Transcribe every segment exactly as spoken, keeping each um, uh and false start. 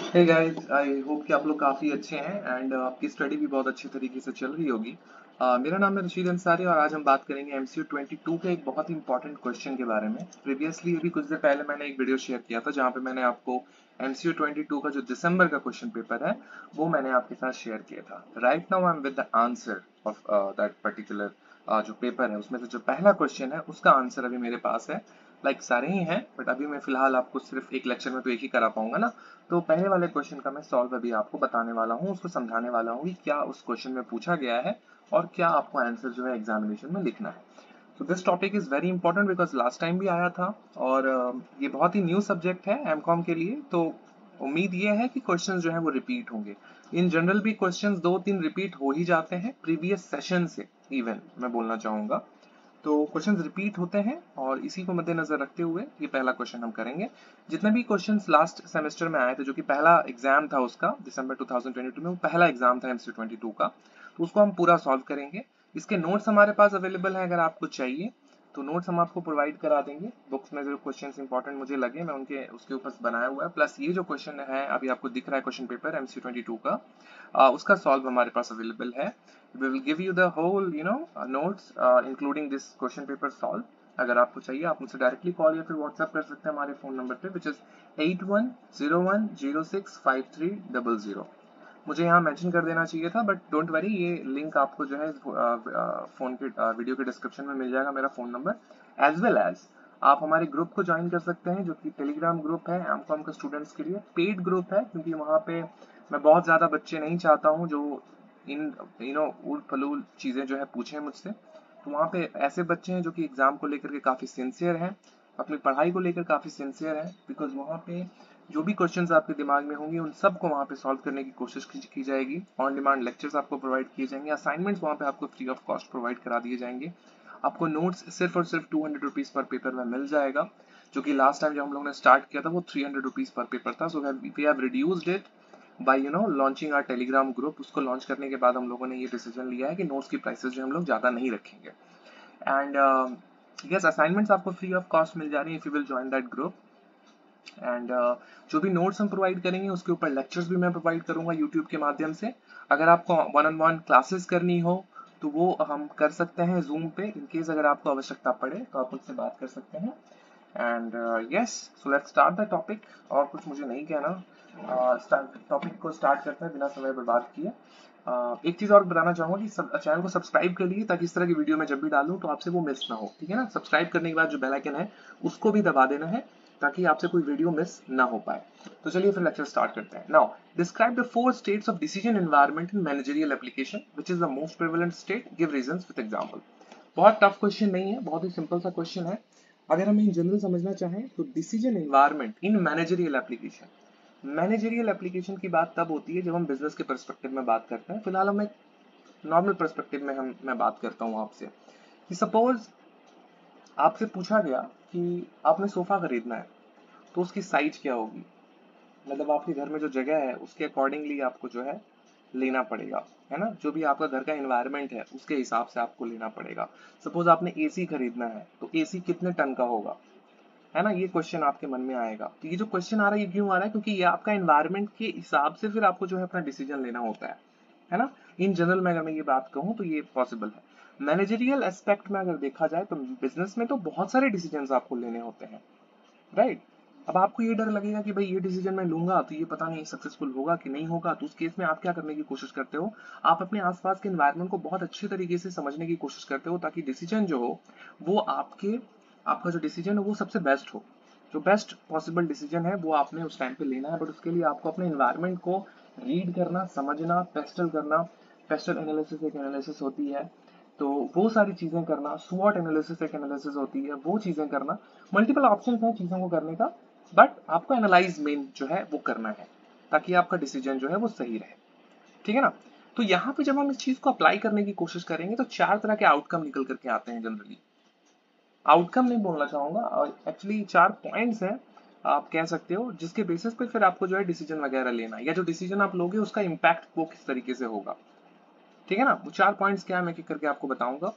Hey guys, आई hope कि आप लोग काफ़ी अच्छे हैं एंड आपकी स्टडी भी बहुत अच्छी तरीके से चल रही होगी। Uh, मेरा नाम है रशीद अंसारी और आज हम बात करेंगे एमसीयू ट्वेंटी टू के एक बहुत ही इंपॉर्टेंट क्वेश्चन के बारे में। प्रीवियसली अभी कुछ देर पहले मैंने एक वीडियो शेयर किया था जहाँ पे मैंने आपको एमसीयू ट्वेंटी टू का जो दिसंबर का क्वेश्चन पेपर है वो मैंने आपके साथ शेयर किया था। Right now I am with the answer of that particular जो पेपर है, उसमें से जो पहला क्वेश्चन है उसका आंसर अभी मेरे पास है। लाइक like, सारे ही हैं बट अभी मैं फिलहाल आपको सिर्फ एक लेक्चर में तो एक ही करा पाऊंगा ना। तो पहले वाले क्वेश्चन का मैं सॉल्व अभी आपको बताने वाला हूँ, उसको समझाने वाला हूँ कि क्या उस क्वेश्चन में पूछा गया है और क्या आपको आंसर जो है एग्जामिनेशन में लिखना है। तो this topic is very important because last time भी आया था और uh, ये बहुत ही न्यू सब्जेक्ट है एमकॉम के लिए। तो उम्मीद ये है कि क्वेश्चंस जो है वो रिपीट होंगे। इन जनरल भी क्वेश्चंस दो तीन रिपीट हो ही जाते हैं प्रीवियस सेशन से, इवन मैं बोलना चाहूंगा। तो क्वेश्चंस रिपीट होते हैं और इसी को मद्देनजर रखते हुए ये पहला क्वेश्चन हम करेंगे। जितने भी क्वेश्चंस लास्ट सेमेस्टर में आए थे, जो कि पहला एग्जाम था उसका दिसंबर टू थाउजेंड ट्वेंटी टू में, वो पहला एग्जाम था एमसीयू ट्वेंटी टू का, तो उसको हम पूरा सॉल्व करेंगे। इसके नोट्स हमारे पास अवेलेबल हैं, अगर आपको चाहिए तो नोट्स हम आपको प्रोवाइड करा देंगे। बुक्स में जो क्वेश्चंस इंपॉर्टेंट मुझे लगे मैं उनके उसके ऊपर बनाया हुआ है, प्लस ये जो क्वेश्चन है अभी आपको दिख रहा है question paper MCU twenty two का, uh, उसका सॉल्व हमारे पास अवेलेबल है। We will give you the whole you know uh, notes uh, including this question paper solve। अगर आपको चाहिए आप मुझसे डायरेक्टली कॉल या फिर व्हाट्सएप कर सकते हैं हमारे फोन नंबर पे, which is eight one zero one zero six five three double zero. मुझे यहाँ मेंशन कर देना चाहिए था बट डोंट वरी, ये लिंक आपको जो है फोन के वीडियो के डिस्क्रिप्शन में मिल जाएगा, मेरा phone number. As well as आप हमारे ग्रुप को ज्वाइन कर सकते हैं जो कि टेलीग्राम ग्रुप है एमकॉम के स्टूडेंट्स के लिए। पेड ग्रुप है क्योंकि वहाँ पे मैं बहुत ज्यादा बच्चे नहीं चाहता हूँ जो इन यू नो उल फलूल चीजें जो है पूछे मुझसे। तो वहाँ पे ऐसे बच्चे हैं जो कि एग्जाम को लेकर के काफी सिंसियर हैं, अपनी पढ़ाई को लेकर काफी सिंसियर हैं, बिकॉज वहाँ पे जो भी क्वेश्चंस आपके दिमाग में होंगे उन सबको वहाँ पे सॉल्व करने की कोशिश की, की जाएगी। ऑन डिमांड लेक्चर्स आपको प्रोवाइड किए जाएंगे, असाइनमेंट्स वहाँ पे आपको फ्री ऑफ कॉस्ट प्रोवाइड करा दिए जाएंगे। आपको नोट्स सिर्फ और सिर्फ टू हंड्रेड रुपीज पर पेपर में मिल जाएगा, जो कि लास्ट टाइम जब हम लोगों ने स्टार्ट किया था वो थ्री हंड्रेड रुपीज पर पेपर था। So we have reduced it by you know launching our Telegram group. उसको लॉन्च करने के बाद हम लोगों ने ये डिसीजन लिया है कि नोट्स की प्राइसेस जो हम लोग ज्यादा नहीं रखेंगे। एंड यस, असाइनमेंट्स आपको फ्री ऑफ कॉस्ट मिल जा रही है if you will join that group. And जो भी नोट्स हम प्रोवाइड करेंगे उसके ऊपर लेक्चर्स भी मैं प्रोवाइड करूंगा यूट्यूब के माध्यम से। अगर आपको वन ऑन वन क्लासेस करनी हो तो वो हम कर सकते हैं जूम पे। इनकेस अगर आपको आवश्यकता पड़े तो आप मुझसे बात कर सकते हैं। And yes, so let's start the topic. और कुछ मुझे नहीं कहना, टॉपिक को स्टार्ट करते हैं बिना समय बर्बाद किए। uh, एक चीज और बताना चाहूंगा कि सब चैनल को सब्सक्राइब कर लीजिए ताकि इस तरह की वीडियो मैं जब भी डालूं तो आपसे वो मिस ना हो, ठीक है ना। सब्सक्राइब करने के बाद जो बेल आइकन है उसको भी दबा देना है ताकि आपसे कोई वीडियो मिस ना हो पाए। तो चलिए फिर लेक्चर स्टार्ट करते हैं। Now describe the four states of decision environment in managerial application, which is the most prevalent state, give reasons with example. बहुत टफ क्वेश्चन नहीं है, बहुत ही सिंपल सा क्वेश्चन है। अगर हम इन जनरल समझना चाहें तो decision environment in managerial application, managerial application की बात तब होती है जब हम बिजनेस के पर्सपेक्टिव में बात करते हैं। फिलहाल हम एक नॉर्मल पर्सपेक्टिव में हम मैं बात करता हूं आपसे कि सपोज आपसे पूछा गया कि आपने सोफा खरीदना है तो उसकी साइज क्या होगी। मतलब आपके घर में जो जगह है उसके अकॉर्डिंगली आपको जो है लेना पड़ेगा, है ना। जो भी आपका घर का एनवायरनमेंट है उसके हिसाब से आपको लेना पड़ेगा। सपोज आपने एसी खरीदना है तो एसी कितने टन का होगा, है ना। ये क्वेश्चन आपके मन में आएगा। तो ये जो क्वेश्चन आ रहा है ये क्यों आ रहा है, क्योंकि ये आपका एनवायरनमेंट के हिसाब से फिर आपको जो है अपना डिसीजन लेना होता है है ना। इन जनरल में अगर मैं ये बात कहूँ तो ये पॉसिबल है। मैनेजरियल एस्पेक्ट में अगर देखा जाए तो बिजनेस में तो बहुत सारे डिसीजन आपको लेने होते हैं, राइट। अब आपको ये डर लगेगा कि भाई ये डिसीजन मैं लूंगा तो ये पता नहीं सक्सेसफुल होगा कि नहीं होगा। तो उस केस में आप क्या करने की कोशिश करते हो, आप अपने आसपास के एनवायरनमेंट को बहुत अच्छे तरीके से समझने की कोशिश करते हो ताकि डिसीजन जो हो वो आपके आपका जो डिसीजन हो वो सबसे बेस्ट हो। जो बेस्ट पॉसिबल डिसीजन है वो आपने उस टाइम पे लेना है, बट उसके लिए आपको अपने एनवायरनमेंट को रीड करना, समझना, पेस्टल करना। पेस्टल एनालिसिस एक एनालिसिस होती है, तो वो सारी चीजें करना। स्वॉट एनालिसिस एक एनालिसिस होती है, वो चीजें करना। मल्टीपल ऑप्शन है चीजों को करने का, बट आपको एनालाइज मेन जो है वो करना है ताकि आपका डिसीजन जो है वो सही रहे, ठीक है ना। तो यहाँ पे जब हम इस चीज को अप्लाई करने की कोशिश करेंगे तो चार तरह के आउटकम निकल करके आते हैं जनरली। आउटकम नहीं बोलना चाहूंगा, एक्चुअली चार पॉइंट्स हैं आप कह सकते हो, जिसके बेसिस पे फिर आपको जो है डिसीजन वगैरह लेना है, या जो डिसीजन आप लोगे उसका इम्पैक्ट वो किस तरीके से होगा, ठीक है ना। वो चार पॉइंट्स क्या है मैं करके आपको बताऊंगा।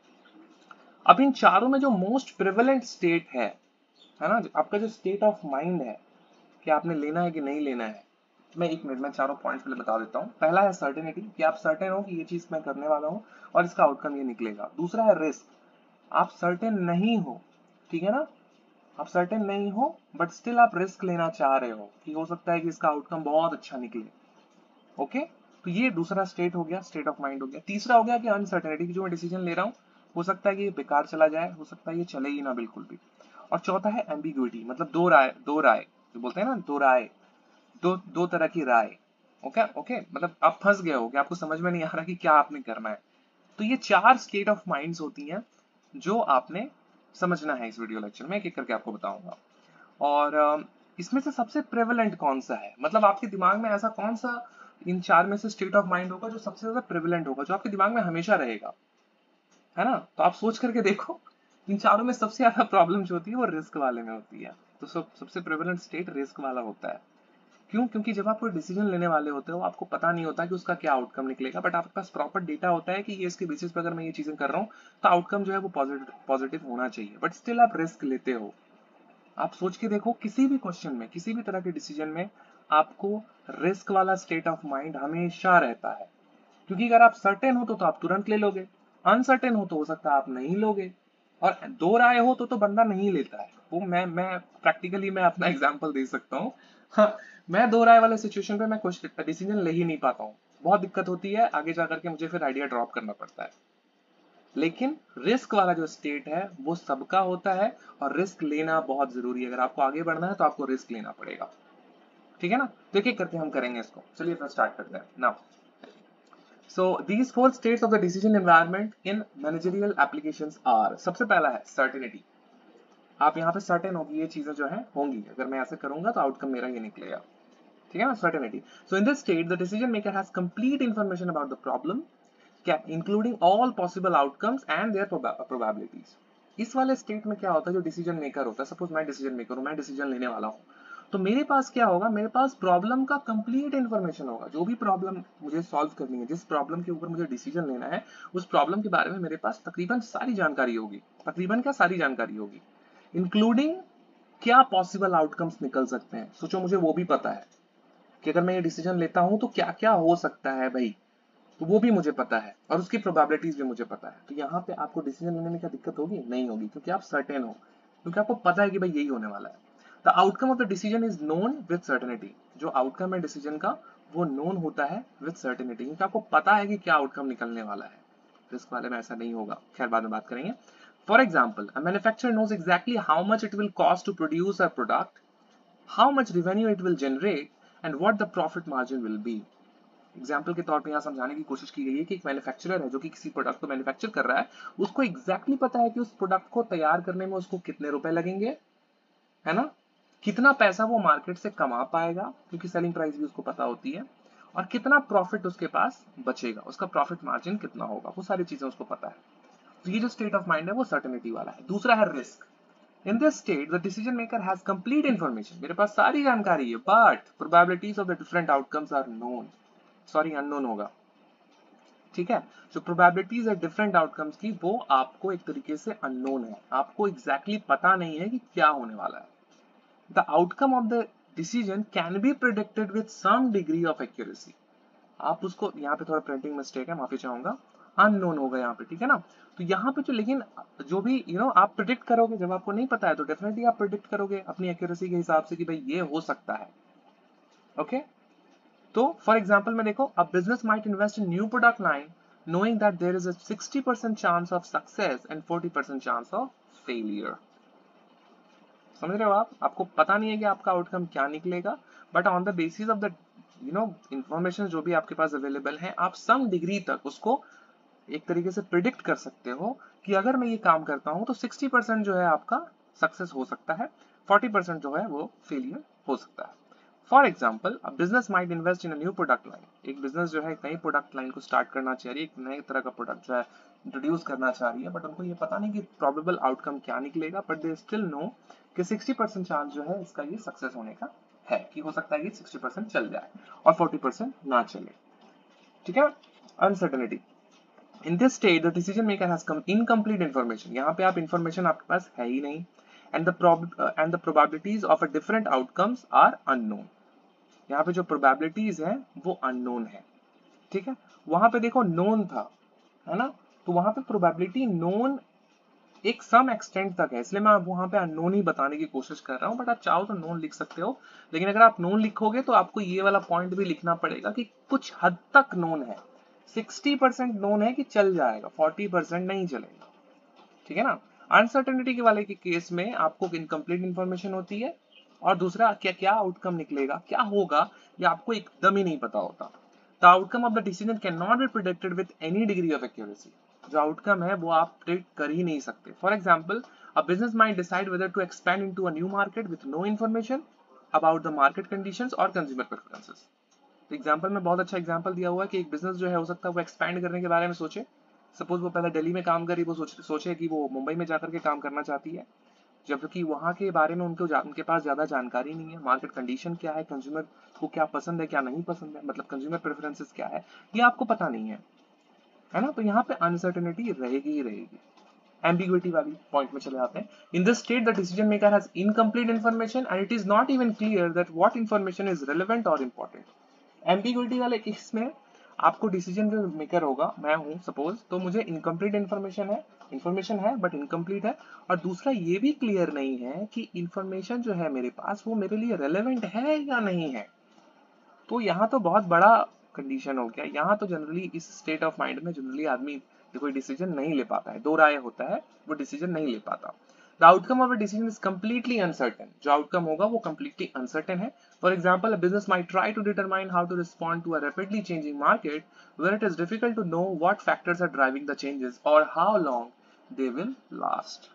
अब इन चारों में जो मोस्ट प्रिवेलेंट स्टेट है है ना, आपका जो स्टेट ऑफ माइंड है कि आपने लेना है कि नहीं लेना है, मैं एक मिनट में चारों पॉइंट्स पहले बता देता हूँ। पहला है सर्टेनिटी, कि आप सर्टेन हो कि ये चीज मैं करने वाला हूँ और इसका आउटकम ये निकलेगा। दूसरा है रिस्क, आप सर्टेन नहीं हो, ठीक है ना, आप सर्टेन नहीं हो बट स्टिल आप रिस्क लेना चाह रहे हो कि हो सकता है कि इसका आउटकम बहुत अच्छा निकले। ओके, तो ये दूसरा स्टेट हो गया, स्टेट ऑफ माइंड हो गया। तीसरा हो गया कि अनसर्टेनिटी, की जो मैं डिसीजन ले रहा हूँ हो सकता है कि ये बेकार चला जाए, हो सकता है ये चले ही ना बिल्कुल भी। और चौथा है एम्बिग्युइटी, मतलब दो राय, दो राय जो बोलते हैं ना, दो राय, दो दो तरह की राय। ओके ओके, मतलब आप फंस गए हो कि आपको समझ में नहीं आ रहा कि क्या आपने करना है। तो ये चार स्टेट ऑफ माइंड्स होती हैं जो आपने समझना है इस वीडियो लेक्चर में, एक एक करके आपको बताऊंगा। और अम, इसमें से सबसे प्रेवलेंट कौन सा है, मतलब आपके दिमाग में ऐसा कौन सा इन चार में से स्टेट ऑफ माइंड होगा जो सबसे ज्यादा प्रेवलेंट होगा, जो आपके दिमाग में हमेशा रहेगा, है ना। तो आप सोच करके देखो, इन चारों में सबसे ज्यादा प्रॉब्लम जो होती है वो रिस्क वाले में होती है। तो सब सबसे प्रेवलेंट स्टेट रिस्क वाला होता है। क्यों? क्योंकि जब आप कोई डिसीजन लेने वाले होते हो आपको पता नहीं होता कि उसका क्या आउटकम निकलेगा, बट आपके पास प्रॉपर डेटा होता है कि ये इसके बेसिस पे अगर मैं ये चीजें कर रहा हूँ तो आउटकम जो है वो पॉजिटिव पॉजिटिव होना चाहिए, बट स्टिल आप रिस्क लेते हो। आप सोच के देखो, किसी भी क्वेश्चन में, किसी भी तरह के डिसीजन में आपको रिस्क वाला स्टेट ऑफ माइंड हमेशा रहता है। क्योंकि अगर आप सर्टेन हो तो, तो आप तुरंत ले लोगे, अनसर्टेन हो तो हो सकता है आप नहीं लोगे, और दो राय हो तो तो बंदा नहीं लेता है वो। मैं मैं प्रैक्टिकली मैं अपना एग्जांपल दे सकता हूँ। हाँ, मैं दो राय वाले सिचुएशन पे मैं कुछ डिसीजन ले ही नहीं पाता हूँ, बहुत दिक्कत होती है, आगे जाकर के मुझे फिर आइडिया ड्रॉप करना पड़ता है। लेकिन रिस्क वाला जो स्टेट है वो सबका होता है, और रिस्क लेना बहुत जरूरी है। अगर आपको आगे बढ़ना है तो आपको रिस्क लेना पड़ेगा, ठीक है ना। तो एक एक करके हम करेंगे इसको, चलिए फिर स्टार्ट करते हैं now. So these four states of the decision environment in managerial applications are, सबसे पहला है certainty। आप यहाँ पे सर्टेन हो कि ये चीजें जो है होंगी, अगर मैं ऐसे करूंगा तो आउटकम मेरा ये निकलेगा, ठीक है ना, certainty। So in this state the decision maker has complete information about the problem, including all possible outcomes and their probabilities। इस वाले स्टेट में क्या होता है, जो डिसीजन मेकर होता है, सपोज मैं डिसीजन मेकर हूं, मैं डिसीजन लेने वाला हूं, तो मेरे पास क्या होगा, मेरे पास प्रॉब्लम का कंप्लीट इंफॉर्मेशन होगा। जो भी प्रॉब्लम मुझे सॉल्व करनी है, जिस प्रॉब्लम के ऊपर मुझे डिसीजन लेना है, उस प्रॉब्लम के बारे में मेरे पास तकरीबन सारी जानकारी होगी। तकरीबन क्या सारी जानकारी होगी, इंक्लूडिंग क्या पॉसिबल आउटकम्स निकल सकते हैं। सोचो, मुझे वो भी पता है कि अगर मैं ये डिसीजन लेता हूं तो क्या क्या हो सकता है भाई, तो वो भी मुझे पता है, और उसकी प्रोबेबिलिटीज भी मुझे पता है। तो यहाँ पे आपको डिसीजन लेने में क्या दिक्कत होगी, नहीं होगी, क्योंकि आप सर्टेन हो, क्योंकि आपको पता है कि भाई यही होने वाला है। The outcome of the decision is known with certainty. जो आउटकम है डिसीजन का वो नोन होता है विद सर्टेनिटी, क्योंकि आपको पता है कि क्या आउटकम निकलने वाला है। रिस्क वाले में ऐसा नहीं होगा, खैर बाद में बात करेंगे। For example, a manufacturer knows exactly how much it will cost to produce a product, how much revenue it will generate, and what the profit margin will be. Example के तौर पे यहाँ समझाने की कोशिश की गई है कि एक मैन्युफैक्चरर है जो कि किसी प्रोडक्ट को मैन्युफैक्चर कर रहा है, उसको एग्जैक्टली पता है कि उस प्रोडक्ट को तैयार करने में उसको कितने रुपए लगेंगे, है ना, कितना पैसा वो मार्केट से कमा पाएगा, क्योंकि सेलिंग प्राइस भी उसको पता होती है, और कितना प्रॉफिट उसके पास बचेगा, उसका प्रॉफिट मार्जिन कितना होगा, वो सारी चीजें उसको पता है। तो ये जो स्टेट ऑफ माइंड है वो सर्टेनिटी वाला है। दूसरा है risk. In this state the decision maker has complete information, मेरे पास सारी जानकारी है, but probabilities of the different outcomes are known, sorry unknown होगा, ठीक है। जो प्रोबेबिलिटीज है डिफरेंट आउटकम्स की वो आपको एक तरीके से अननोन है, आपको एग्जैक्टली exactly पता नहीं है कि क्या होने वाला है। The outcome of the decision can be predicted with some degree of accuracy. आप उसको, यहाँ पे थोड़ा प्रिंटिंग मिस्टेक है, माफी चाहूंगा, अननोन होगा यहाँ पे, ठीक है ना। तो यहाँ पे जो, लेकिन जो भी यू you नो know, आप प्रिडिक्ट करोगे, जब आपको नहीं पता है तो डेफिनेटली आप प्रिडिक्ट करोगे अपनी एक्यूरेसी के हिसाब से कि भाई ये हो सकता है, ओके okay? तो फॉर एग्जाम्पल में देखो, a business might invest in new product line knowing that there is a sixty percent chance of success and forty percent chance of failure। समझ रहे हो आप, आपको पता नहीं है कि आपका आउटकम क्या निकलेगा, but on the basis of the you know information जो भी आपके पास अवेलेबल है, आप सम डिग्री तक उसको एक तरीके से प्रिडिक्ट कर सकते हो कि अगर मैं ये काम करता हूं तो सिक्सटी परसेंट जो है आपका सक्सेस हो सकता है, फोर्टी परसेंट जो है वो फेलियर हो सकता है। For example, a business might invest in a new product line. एक बिजनेस जो है एक नई प्रोडक्ट लाइन को स्टार्ट करना चाह रही है, एक नए तरह का प्रोडक्ट जो है इंट्रोड्यूस करना चाह रही है, बट उनको ये पता नहीं कि प्रोबेबल आउटकम क्या निकलेगा, बट दे स्टिल नो कि सिक्सटी परसेंट चांस जो है इसका ये सक्सेस होने का है, कि हो सकता है कि सिक्सटी परसेंट चल जाए और फोर्टी परसेंट ना चले, ठीक है। Uncertainty. In this state, the decision maker has come incomplete information। यहाँ पे आप information आपके पास है ही नहीं, and the prob uh, and the probabilities of a different outcomes are unknown। यहाँ पे जो प्रोबेबिलिटीज है वो अननोन है, ठीक है। वहां पे देखो नोन था, है ना, तो वहां पे प्रोबेबिलिटी नोन एक सम एक्सटेंट तक है, इसलिए मैं वहां पे अननोन ही बताने की कोशिश कर रहा हूं, बट आप चाहो तो नोन लिख सकते हो। लेकिन अगर आप नोन लिखोगे तो आपको ये वाला पॉइंट भी लिखना पड़ेगा कि कुछ हद तक नोन है, सिक्सटी परसेंट नोन है कि चल जाएगा, फोर्टी परसेंट नहीं चलेगा, ठीक है ना। अनसर्टेनिटी के वाले के केस में आपको इनकम्प्लीट इंफॉर्मेशन होती है, और दूसरा क्या क्या आउटकम निकलेगा, क्या होगा, ये आपको एकदम ही नहीं पता होता। The outcome of the decision can not be predicted with any degree of accuracy. जो आउटकम है वो आप प्रिडिक्ट कर ही नहीं सकते। For example, a business might decide whether to expand into a new market with no information about the market conditions और consumer preferences. Example में बहुत अच्छा एग्जाम्पल दिया हुआ है कि एक बिजनेस जो है हो सकता है वो एक्सपैंड करने के बारे में सोचे। सपोज वो पहले दिल्ली में काम करी, वो सोच सोचे कि वो मुंबई में जाकर के काम करना चाहती है, जबकि वहाँ के बारे में उनको उनके पास ज्यादा जानकारी नहीं है, मार्केट कंडीशन क्या है, कंज्यूमर को क्या पसंद है क्या नहीं पसंद है, मतलब कंज्यूमर प्रेफरेंसेस क्या है, ये आपको पता नहीं है, है ना। तो यहाँ पे अनसर्टेनिटी रहेगी ही रहेगी। एम्बिग्युइटी वाली पॉइंट में चले आते हैं। In this state the decision maker has incomplete information and it is not even clear that what information is relevant और इंपॉर्टेंट। एम्बिग्युइटी वाले केस में आपको डिसीजन जो मेकर होगा, मैं हूं सपोज, तो मुझे इनकम्प्लीट इन्फॉर्मेशन है, इन्फॉर्मेशन है बट इनकम्प्लीट है, और दूसरा ये भी क्लियर नहीं है कि इन्फॉर्मेशन जो है मेरे पास वो मेरे लिए रेलेवेंट है या नहीं है। तो यहाँ तो बहुत बड़ा कंडीशन हो गया। यहाँ तो जनरली इस स्टेट ऑफ माइंड में जनरली आदमी कोई डिसीजन नहीं ले पाता है, दो राय होता है, वो डिसीजन नहीं ले पाता। The outcome of a decision is completely uncertain. जो आउटकम होगा वो कंप्लीटली अनसर्टेन है। For example, a business might try to determine how to respond to a rapidly changing market where it is difficult to know what factors are driving the changes और how long they will last,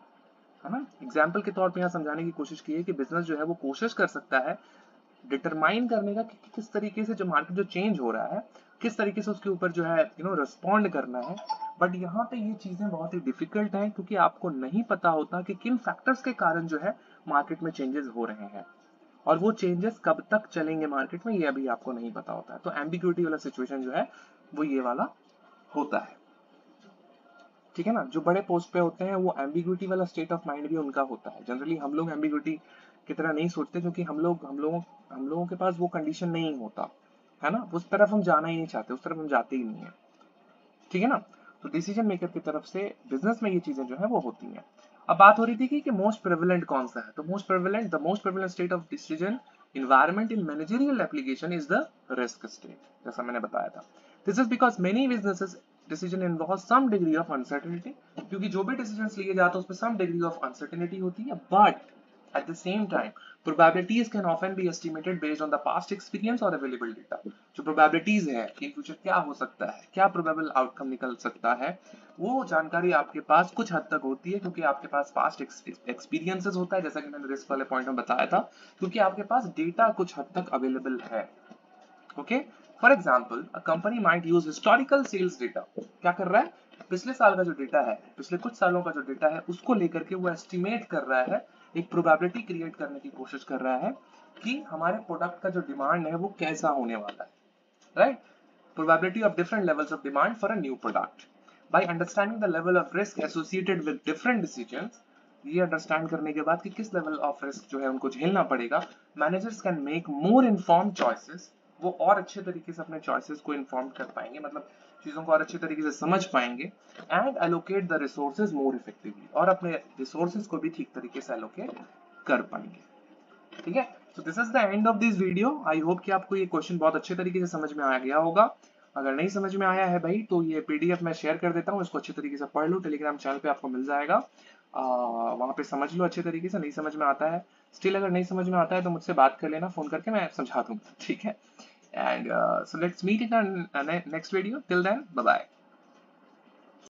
है ना। Example के तौर पे यहाँ समझाने की कोशिश की है कि बिजनेस जो है वो कोशिश कर सकता है डिटरमाइन करने का कि किस तरीके से जो मार्केट जो चेंज हो रहा है, किस तरीके से उसके ऊपर जो है यू नो रिस्पॉन्ड करना है। बट यहाँ पे ये चीजें बहुत ही डिफिकल्ट हैं, क्योंकि आपको नहीं पता होता कि किन फैक्टर्स के कारण जो है मार्केट में चेंजेस हो रहे हैं, और वो चेंजेस कब तक चलेंगे मार्केट में, ये अभी आपको नहीं पता होता है। तो एम्बिग्यूटी वाला सिचुएशन जो है वो ये वाला होता है, ठीक है ना। जो बड़े पोस्ट पे होते हैं वो एम्बिग्यूटी वाला स्टेट ऑफ माइंड भी उनका होता है। जनरली हम लोग एम्बिग्यूटी की तरह नहीं सोचते, क्योंकि हम लोग हम लोगों हम लोगों के पास वो कंडीशन नहीं होता, है ना। उस तरफ हम जाना ही नहीं चाहते, उस तरफ हम जाते ही नहीं है, ठीक है ना। तो डिसीजन मेकर की तरफ से बिजनेस में ये चीजें जो है वो होती हैं। अब बात हो रही थी कि, कि मोस्ट प्रेवलेंट कौन सा है, तो most prevalent the most prevalent state of decision environment in managerial application is the risk state, जैसा मैंने बताया था। This is because many businesses decision involves some degree of uncertainty, क्योंकि जो भी decisions लिए जाते हैं उसमें some degree of uncertainty होती है, but at the same time probabilities can often be estimated based on the past experience or available data। जो probabilities है कि फ्यूचर क्या हो सकता है, क्या probable outcome निकल सकता है, वो जानकारी आपके पास कुछ हद तक होती है, क्योंकि आपके पास पास्ट एक्सपीरियंसेस होता है, जैसा कि मैंने रिस्क वाले पॉइंट में बताया था, क्योंकि आपके पास डेटा कुछ हद तक अवेलेबल है। Okay, for example, a company might use historical sales data. क्या कर रहा है, पिछले साल का जो डेटा है, पिछले कुछ सालों का जो डेटा है, उसको लेकर के वो एस्टिमेट कर रहा है, एक प्रोबेबिलिटी क्रिएट करने की कोशिश कर रहा है कि हमारे प्रोडक्ट का जो डिमांड है वो कैसा होने वाला है, right. Probability of different levels of demand for a new product. By understanding the level of risk associated with different decisions, ये अंडरस्टैंड करने के बाद कि किस लेवल ऑफ रिस्क जो है उनको झेलना पड़ेगा, managers can make more informed choices. वो और अच्छे तरीके से अपने चॉइसेस को इन्फॉर्म कर पाएंगे, मतलब चीजों को और अच्छे तरीके से समझ पाएंगे, and allocate the resources more effectively, और अपने रिसोर्सेज को भी ठीक तरीके से एलोकेट कर पाएंगे, ठीक है। So this is the end of this video. I hope कि आपको ये क्वेश्चन बहुत अच्छे तरीके से समझ में आ गया होगा। अगर नहीं समझ में आया है भाई, तो ये पीडीएफ मैं शेयर कर देता हूँ, इसको अच्छे तरीके से पढ़ लो, टेलीग्राम चैनल पे आपको मिल जाएगा, वहां पे समझ लो अच्छे तरीके से। नहीं समझ में आता है, स्टिल अगर नहीं समझ में आता है तो मुझसे बात कर लेना फोन करके, मैं समझा दूंगा, ठीक है। And so let's meet in next video, till then bye bye.